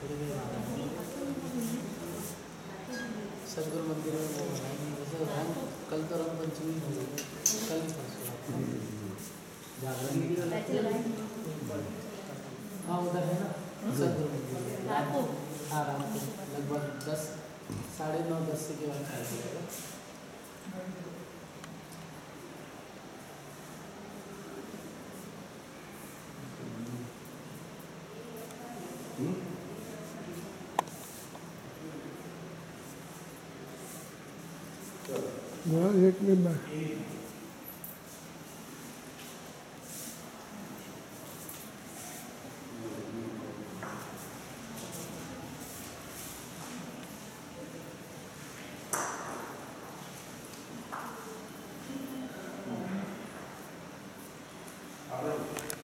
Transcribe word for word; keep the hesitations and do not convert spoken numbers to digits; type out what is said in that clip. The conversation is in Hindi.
सदगुरु मंदिर में वो बनाएंगे जैसे रंग कल तो रंग पंचमी हो गई कल ही परसों जागरण हाँ उधर है ना सदगुरु मंदिर रात को हाँ रात को लगभग दस साढ़े नौ दस के बाद चालू होगा। एक मिनट